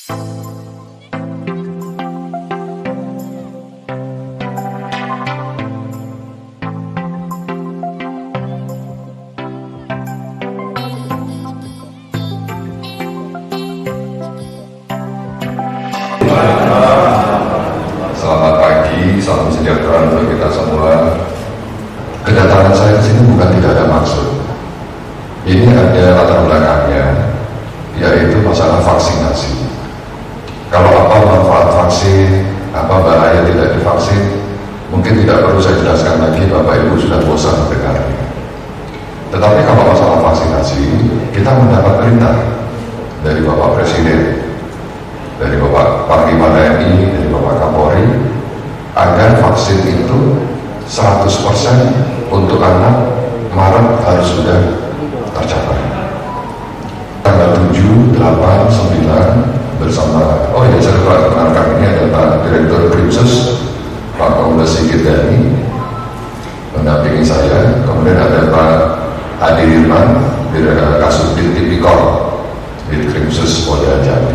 Selamat pagi, salam sejahtera untuk kita semua. Kedatangan saya ke sini bukan tidak ada maksud. Ini ada latar belakangnya, yaitu masalah vaksinasi. Kalau apa manfaat vaksin, apa bahaya tidak divaksin, mungkin tidak perlu saya jelaskan lagi, Bapak Ibu sudah bosan mendengarnya. Tetapi kalau masalah vaksinasi, kita mendapat perintah dari Bapak Presiden, dari Bapak Panglima TNI, dari Bapak Kapolri, agar vaksin itu 100% untuk anak Maret harus sudah tercapai. Tanggal 7, 8, 9 bersama, oh ya saya lupa kenalkan, ini ada Pak Direktur Krimsus, Pak Kombes Sigit Dhani, mendampingi saya. Kemudian ada Pak Adi Irman, Kasubdit Tipikor, di Krimsus Polda Jambi.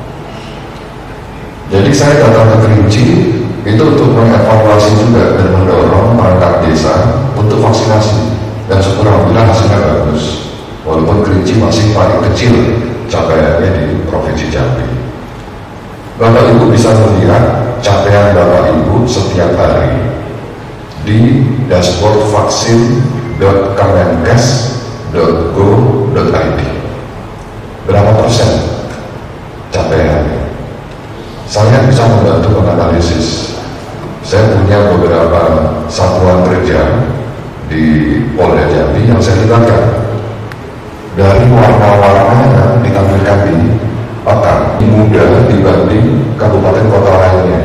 Jadi saya datang ke Kerinci itu untuk mengevaluasi juga dan mendorong perangkat desa untuk vaksinasi, dan syukur alhamdulillah hasilnya bagus, walaupun Kerinci masih paling kecil capaiannya di Provinsi Jambi. Bapak Ibu bisa melihat capaian Bapak Ibu setiap hari di dashboard vaksin.kemenkes.go.id. Berapa persen capaiannya? Saya bisa membantu menganalisis. Saya punya beberapa satuan kerja di Polda Jambi yang saya libatkan. Dari warna-warna yang ditampilkan di peta, muda dibanding kabupaten kota lainnya.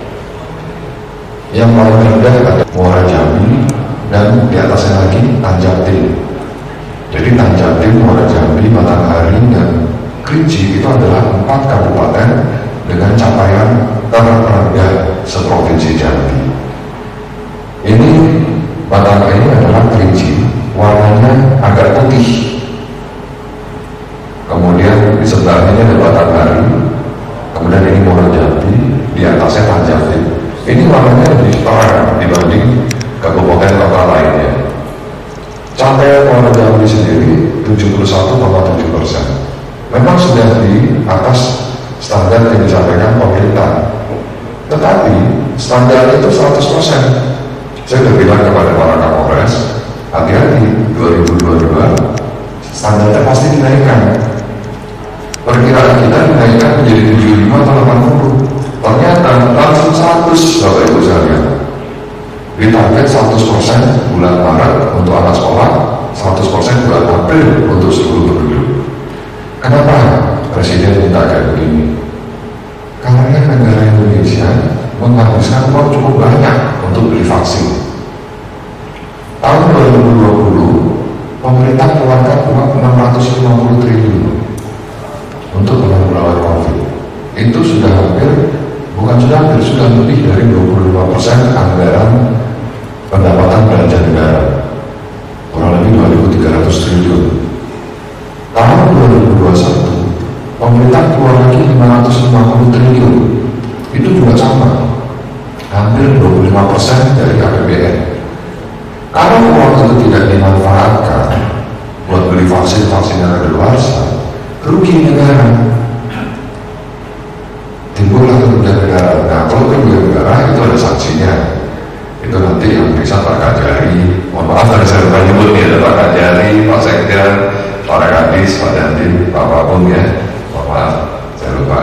Yang paling rendah ada Muara Jambi, dan di atasnya lagi Tanjabtin. Jadi Tanjabtin, Muara Jambi, Batanghari, dan Kerinci itu adalah 4 kabupaten dengan capaian terendah seprovinsi Jambi. Ini Batanghari ini adalah Kerinci, warnanya agak putih. Kemudian di sebelahnya ini ada Batanghari, kemudian ini Muara Jambi, di atasnya Tanjabtin. Ini warnanya lebih terang dibanding kabupaten kota lainnya. Capaian Muara Jambi sendiri 71,7%. Memang sudah di atas standar yang disampaikan pemerintah, tetapi standar itu 100%. Saya sudah bilang kepada para Kapolres, hati-hati, 2022 standarnya pasti dinaikkan. Perkiraan kita dinaikkan menjadi 75 atau 80. Ternyata langsung 100, Bapak Ibu sekalian. Ditarget 100% bulan Maret untuk anak sekolah, 100% bulan April untuk seluruh penduduk. Kenapa Presiden minta kayak begini? Karena negara Indonesia menghabiskan uang cukup banyak untuk beli vaksin. Tahun 2020 pemerintah keluarkan uang 650 triliun untuk melawan COVID. Itu sudah lebih dari 25% anggaran pendapatan belanja negara, kurang lebih 2.300 triliun. Tahun 2021 pemerintah keluar lagi 550 triliun. Itu juga sama, hampir 25% dari APBN. Kalau uang itu tidak dimanfaatkan buat beli vaksin yang ada luar sana, rugi negara. Timbullah kerugian negara. Nah, kalau kerugian negara itu ada sanksinya. Itu nanti yang bisa Pak Kajari, mohon maaf tadi saya lupa nyebut nih, ada Pak Kajari, Pak Sekjen, Pak Kadis, Pak Dandim, Pak Wabung ya, mohon maaf saya lupa.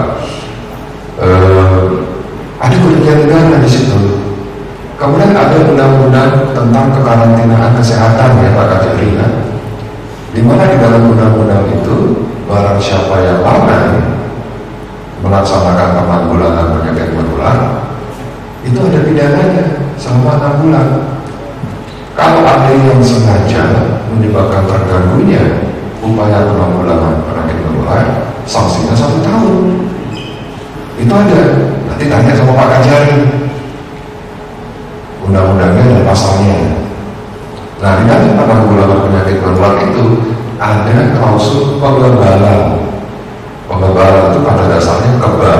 Ada kerugian negara di situ. Kemudian ada undang-undang tentang kekarantinaan kesehatan ya Pak Kajari ya, di mana di dalam undang-undang itu barang siapa yang lalai melaksanakan penanggulangan penyakit menular itu ada pidananya selama 6 bulan. Kalau ada yang sengaja menyebabkan terganggunya upaya penanggulangan penyakit menular, sanksinya 1 tahun. Itu ada. Nanti tanya sama Pak Kajari. Undang-undangnya ada pasalnya. Nah, di dalam penanggulangan penyakit menular itu ada klausul penggebalan. Penggebalan itu pada dasarnya kebal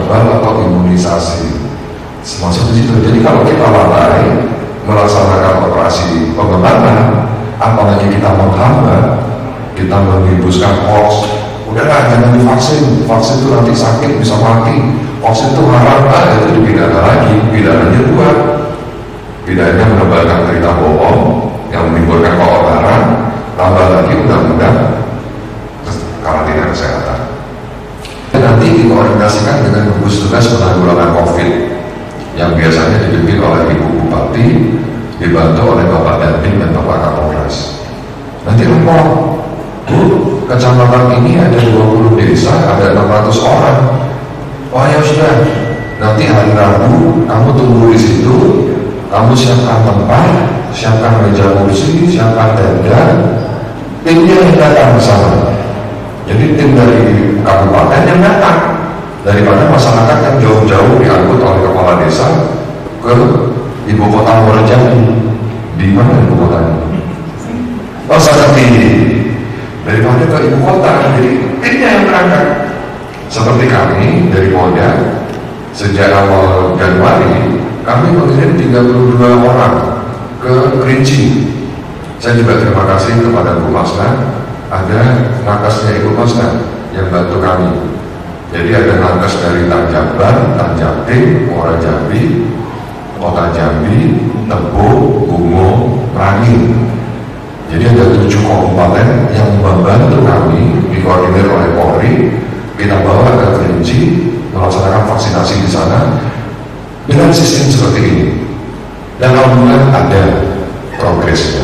kebal atau imunisasi, termasuk di situ. Jadi kalau kita lalai melaksanakan operasi pengembangan, apalagi kita menghambat, kita menghembuskan hoax, udahlah jangan divaksin, vaksin itu nanti sakit bisa mati, vaksin itu haram, itu dipidana lagi, pidananya dua, pidananya menebarkan berita bohong yang menimbulkan keonaran, tambah lagi undang-undang karantina kesehatan. Dan nanti dikoordinasikan dengan gugus tugas penanggulangan COVID yang biasanya dipimpin oleh Ibu Bupati, dibantu oleh Bapak Dandim dan Bapak Kapolres. Nanti lapor, Bu, kecamatan ini ada 20 desa, ada 600 orang. Oh ya sudah, nanti hari Rabu kamu tunggu di situ, kamu siapkan tempat, siapkan meja kursi, siapkan tenda, timnya yang datang ke sana. Jadi tim dari kabupaten yang datang, daripada masyarakat yang jauh-jauh diangkut oleh kepala desa ke ibu kota Muarajambi. Di mana ibu kotanya? Oh, sangat tinggi. Daripada ke ibu kota, jadi timnya yang berangkat. Seperti kami dari Polda, sejak awal Januari kami mengirim 32 orang ke Kerinci. Saya juga terima kasih kepada Bu Masna, ada nakesnya Ibu Masna yang bantu kami. Jadi ada nakes dari Tanjablan, Tanjabting, Muarajambi, Kota Jambi, Tebo, Bungo, Rangin. Jadi ada 7 kabupaten yang membantu kami, dikoordinir oleh Polri. Kita bawa ke Kerinci, melaksanakan vaksinasi di sana dengan sistem seperti ini. Dan alhamdulillah ada progresnya.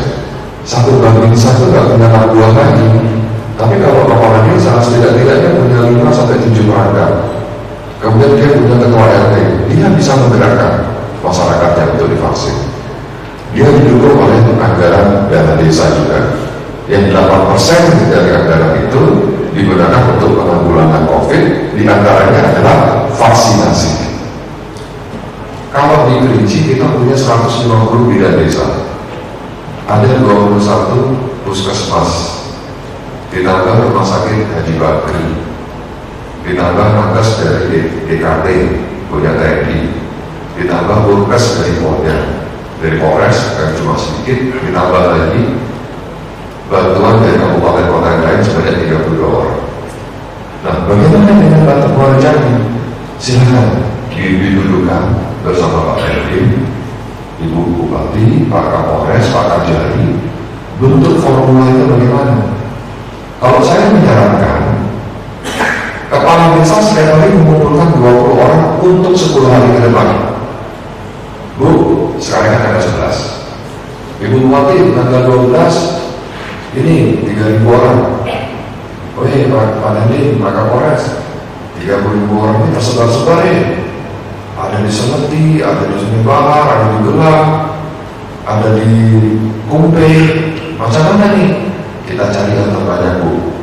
1:1 nggak punya buah lagi. Tapi kalau kepala desa setidak-tidaknya punya 5-7 perangkat. Kemudian dia punya ketua RT, dia bisa menggerakkan masyarakatnya untuk divaksin. Dia didukung oleh anggaran dana desa juga. Yang 8% dari anggaran itu digunakan untuk penanggulangan COVID, diantaranya adalah vaksinasi. Kalau di Kerinci kita punya 150 bidan desa, ada 21 puskesmas, ditambah rumah sakit Haji Bakri, ditambah nakes dari DKT punya TNI, ditambah burkes dari Polda, dari Polres yang cuma sedikit, ditambah lagi bantuan dari kabupaten kota yang lain sebanyak 32 orang. Nah, bagaimana dengan Batak Muarajambi? Silakan didudukan bersama Pak Dandim, Ibu Bupati, Pak Kapolres, Pak Kajari, bentuk formula itu bagaimana? Kalau saya menyarankan, kepala desa setiap hari mengumpulkan 20 orang untuk 10 hari ke depan. Bu, sekarang ada 11. Ibu Bupati tanggal 12, ini 3.000 orang. Oh iya, Pak Dandim, Pak Kapolres, 30.000 orang ini tersebar-sebar ya. Ada di Semeti, ada di Sungai Bahar, ada di Gelang, ada di Kumpe. Macam mana nih? Kita cari yang terbanyak, Bu.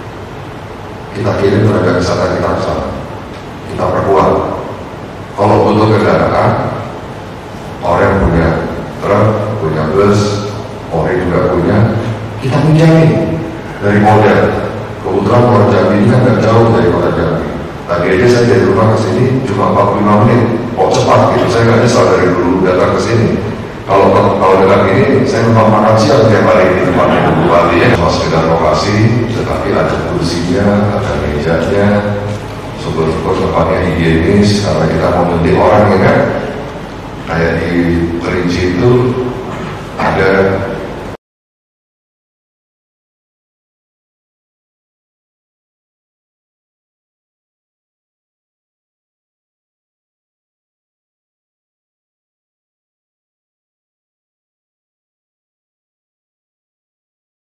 Kita kirim tenaga kesehatan kita ke sana. Kita perkuat. Kalau butuh kendaraan, orang punya truk, punya bus, orang juga punya, kita pinjamin dari Polda. Kebetulan Muarajambi ini kan gak jauh dari Kota Jambi. Tadi aja saya dari rumah ke sini cuma 45 menit. Kok cepat gitu, saya nggak nyesal dari dulu datang ke sini. Kalau dekat ini, saya memang makan siang tiap hari di tempatnya Ibu Bupati ya. Cuma sekedar lokasi, tetapi ada kursinya, ada mejanya, syukur-syukur tempatnya higienis, karena kita mau mendidik orang ya kan. Kayak di Kerinci itu ada